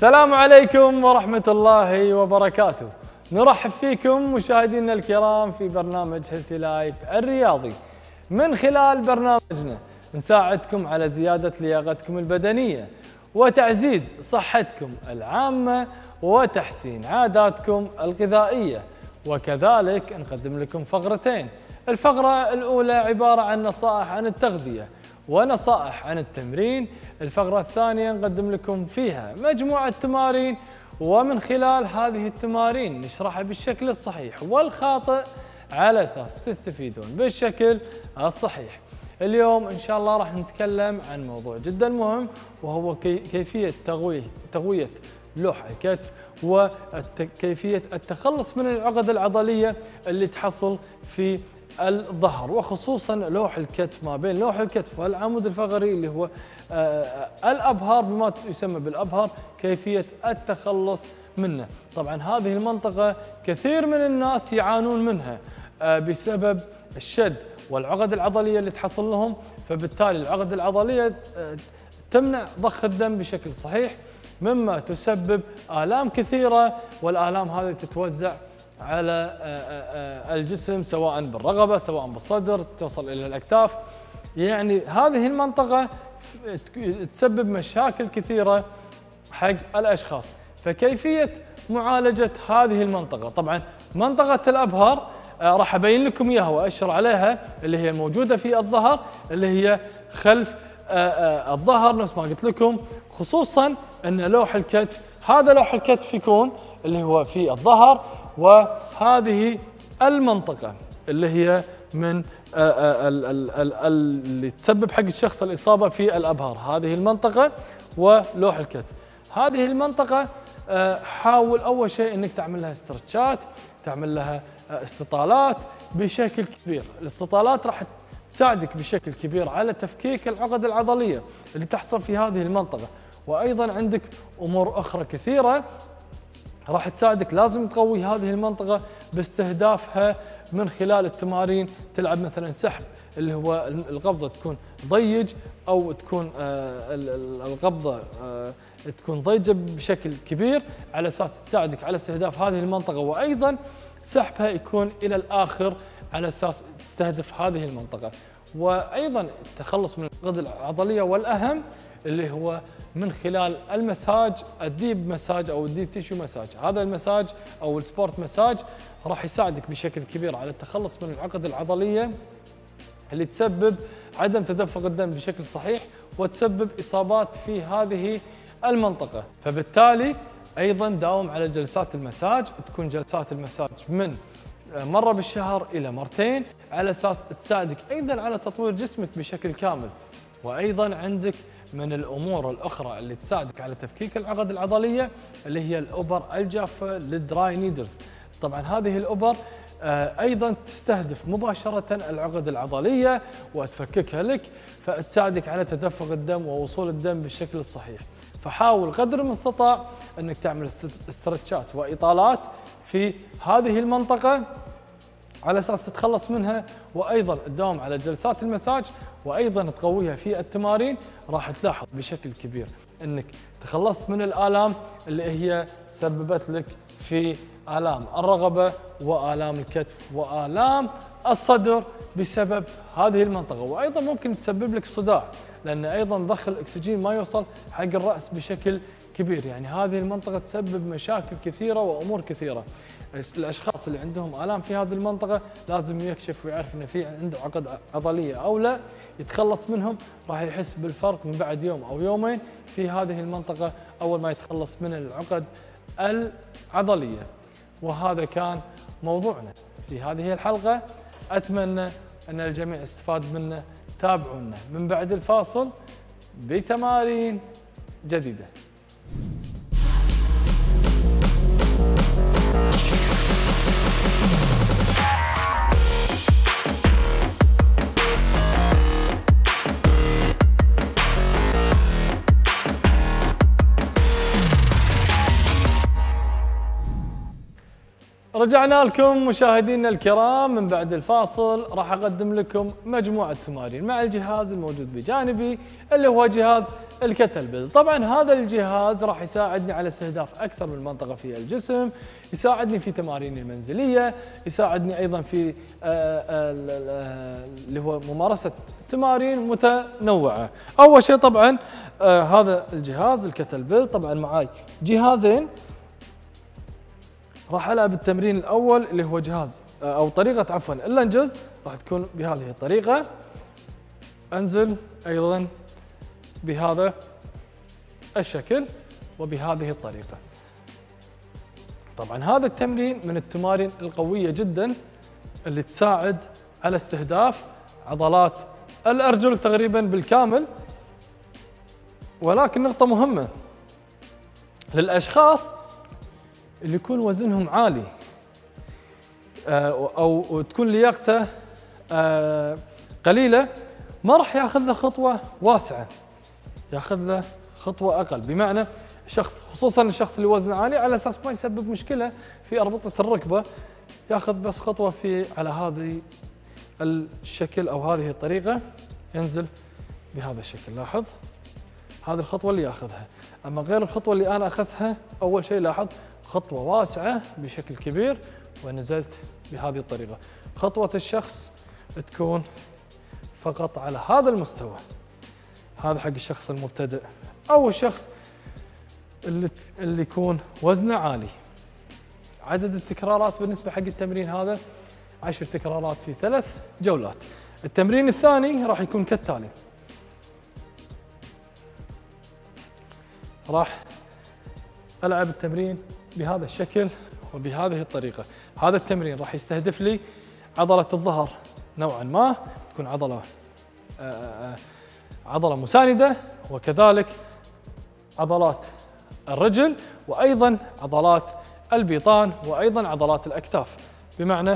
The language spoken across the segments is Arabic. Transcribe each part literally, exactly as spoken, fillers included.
السلام عليكم ورحمة الله وبركاته. نرحب فيكم مشاهدينا الكرام في برنامج هيلثي لايف الرياضي. من خلال برنامجنا نساعدكم على زيادة لياقتكم البدنية وتعزيز صحتكم العامة وتحسين عاداتكم الغذائية، وكذلك نقدم لكم فقرتين. الفقرة الأولى عبارة عن نصائح عن التغذية ونصائح عن التمرين. الفقرة الثانية نقدم لكم فيها مجموعة تمارين، ومن خلال هذه التمارين نشرحها بالشكل الصحيح والخاطئ على أساس تستفيدون بالشكل الصحيح. اليوم إن شاء الله راح نتكلم عن موضوع جدا مهم، وهو كيفية تقوية تقوية لوح الكتف وكيفية التخلص من العقد العضلية اللي تحصل في الظهر، وخصوصا لوح الكتف، ما بين لوح الكتف والعمود الفقري اللي هو الأبهار، بما يسمى بالأبهار، كيفية التخلص منه. طبعا هذه المنطقة كثير من الناس يعانون منها بسبب الشد والعقد العضلية اللي تحصل لهم، فبالتالي العقد العضلية تمنع ضخ الدم بشكل صحيح، مما تسبب آلام كثيرة، والآلام هذه تتوزع على الجسم سواء بالرقبة سواء بالصدر، توصل إلى الأكتاف. يعني هذه المنطقة تسبب مشاكل كثيرة حق الأشخاص. فكيفية معالجة هذه المنطقة، طبعا منطقة الأبهار راح أبين لكم إياها وأشر عليها، اللي هي الموجودة في الظهر، اللي هي خلف الظهر نفس ما قلت لكم، خصوصا أن لوح الكتف، هذا لوح الكتف يكون اللي هو في الظهر، وهذه المنطقة اللي هي من اللي تسبب حق الشخص الإصابة في الأبهار، هذه المنطقة ولوح الكتف. هذه المنطقة حاول أول شيء أنك تعمل لها استرتشات، تعمل لها استطالات بشكل كبير. الاستطالات راح تساعدك بشكل كبير على تفكيك العقد العضلية اللي تحصل في هذه المنطقة، وأيضا عندك أمور أخرى كثيرة راح تساعدك. لازم تقوي هذه المنطقة باستهدافها من خلال التمارين. تلعب مثلا سحب، اللي هو القبضة تكون ضيج، أو تكون القبضة تكون ضيجة بشكل كبير، على أساس تساعدك على استهداف هذه المنطقة، وأيضا سحبها يكون إلى الآخر على أساس تستهدف هذه المنطقة. وأيضا التخلص من العقد العضلية، والأهم اللي هو من خلال المساج، الديب مساج أو الديب تيشو مساج. هذا المساج أو السبورت مساج راح يساعدك بشكل كبير على التخلص من العقد العضلية اللي تسبب عدم تدفق الدم بشكل صحيح، وتسبب إصابات في هذه المنطقة. فبالتالي أيضا داوم على جلسات المساج، تكون جلسات المساج من مرة بالشهر إلى مرتين، على أساس تساعدك أيضا على تطوير جسمك بشكل كامل. وأيضا عندك من الأمور الأخرى اللي تساعدك على تفكيك العقد العضلية اللي هي الأبر الجافة للدراي نيدلز. طبعا هذه الأبر أيضا تستهدف مباشرة العقد العضلية وتفككها لك، فتساعدك على تدفق الدم ووصول الدم بالشكل الصحيح. فحاول قدر المستطاع أنك تعمل استرتشات وإطالات في هذه المنطقة على أساس تتخلص منها، وأيضا تداوم على جلسات المساج، وأيضا تقويها في التمارين. راح تلاحظ بشكل كبير أنك تخلصت من الآلام اللي هي سببت لك في آلام الرقبة وآلام الكتف وآلام الصدر بسبب هذه المنطقة. وأيضا ممكن تسبب لك صداع، لأن أيضا ضخ الأكسجين ما يوصل حق الرأس بشكل كبير. يعني هذه المنطقة تسبب مشاكل كثيرة وأمور كثيرة. الأشخاص اللي عندهم آلام في هذه المنطقة لازم يكشف ويعرف إن في عنده عقد عضلية أو لا، يتخلص منهم. راح يحس بالفرق من بعد يوم أو يومين في هذه المنطقة أول ما يتخلص من العقد العضلية. وهذا كان موضوعنا في هذه الحلقة، أتمنى أن الجميع استفاد منه. تابعونا من بعد الفاصل بتمارين جديدة. رجعنا لكم مشاهدينا الكرام من بعد الفاصل. راح اقدم لكم مجموعه تمارين مع الجهاز الموجود بجانبي اللي هو جهاز الكتل بيل. طبعا هذا الجهاز راح يساعدني على استهداف اكثر من منطقه في الجسم، يساعدني في تمارين المنزليه، يساعدني ايضا في اللي هو ممارسه تمارين متنوعه. اول شيء طبعا هذا الجهاز الكتل بيل، طبعا معاي جهازين. راح العب التمرين الاول اللي هو جهاز او طريقه عفوا اللنجز، راح تكون بهذه الطريقه. انزل ايضا بهذا الشكل وبهذه الطريقه. طبعا هذا التمرين من التمارين القويه جدا اللي تساعد على استهداف عضلات الارجل تقريبا بالكامل. ولكن نقطه مهمه للاشخاص اللي يكون وزنهم عالي او تكون لياقته قليله، ما راح ياخذ له خطوه واسعه، ياخذ له خطوه اقل. بمعنى شخص خصوصا الشخص اللي وزنه عالي على اساس ما يسبب مشكله في اربطه الركبه، ياخذ بس خطوه في على هذه الشكل او هذه الطريقه، ينزل بهذا الشكل. لاحظ هذه الخطوه اللي ياخذها. اما غير الخطوه اللي انا اخذها، اول شيء لاحظ خطوه واسعه بشكل كبير ونزلت بهذه الطريقه. خطوه الشخص تكون فقط على هذا المستوى. هذا حق الشخص المبتدئ او الشخص اللي اللي يكون وزنه عالي. عدد التكرارات بالنسبه حق التمرين هذا عشر تكرارات في ثلاث جولات. التمرين الثاني راح يكون كالتالي. راح العب التمرين بهذا الشكل وبهذه الطريقه. هذا التمرين راح يستهدف لي عضله الظهر نوعا ما، تكون عضله آآ آآ عضله مسانده، وكذلك عضلات الرجل، وايضا عضلات البيطان، وايضا عضلات الاكتاف. بمعنى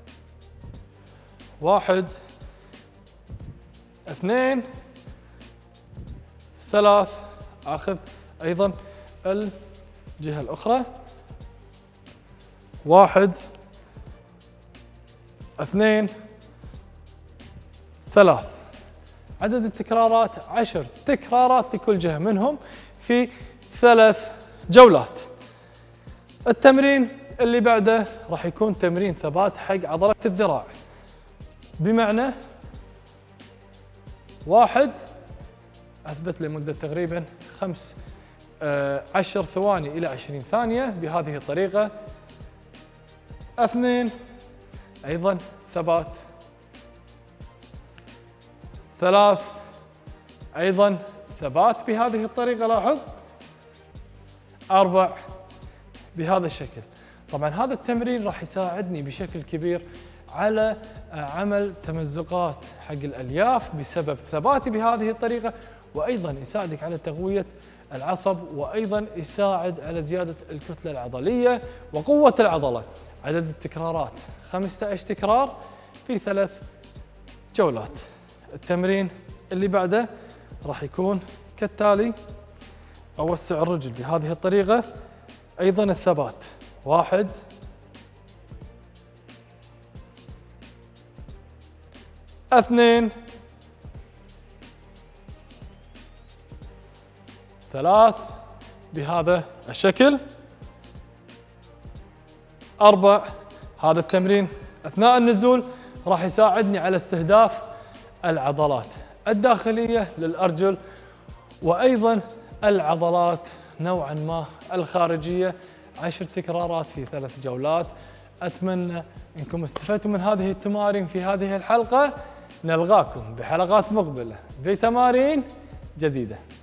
واحد اثنين ثلاث، اخذ ايضا الجهه الاخرى، واحد اثنين ثلاث. عدد التكرارات عشر تكرارات لكل جهه منهم في ثلاث جولات. التمرين اللي بعده راح يكون تمرين ثبات حق عضله الذراع. بمعنى واحد اثبت لمده تقريبا خمس آه عشر ثواني الى عشرين ثانيه بهذه الطريقه. اثنين ايضا ثبات. ثلاث ايضا ثبات بهذه الطريقه. لاحظ اربع بهذا الشكل. طبعا هذا التمرين راح يساعدني بشكل كبير على عمل تمزقات حق الالياف بسبب ثباتي بهذه الطريقه، وايضا يساعدك على تقويه العصب، وايضا يساعد على زياده الكتله العضليه وقوه العضله. عدد التكرارات خمسة عشر تكرار في ثلاث جولات. التمرين اللي بعده راح يكون كالتالي. اوسع الرجل بهذه الطريقه، ايضا الثبات. واحد اثنين ثلاث بهذا الشكل. أربع. هذا التمرين أثناء النزول راح يساعدني على استهداف العضلات الداخلية للأرجل، وأيضا العضلات نوعا ما الخارجية. عشر تكرارات في ثلاث جولات. أتمنى أنكم استفدتم من هذه التمارين في هذه الحلقة. نلقاكم بحلقات مقبلة بتمارين جديدة.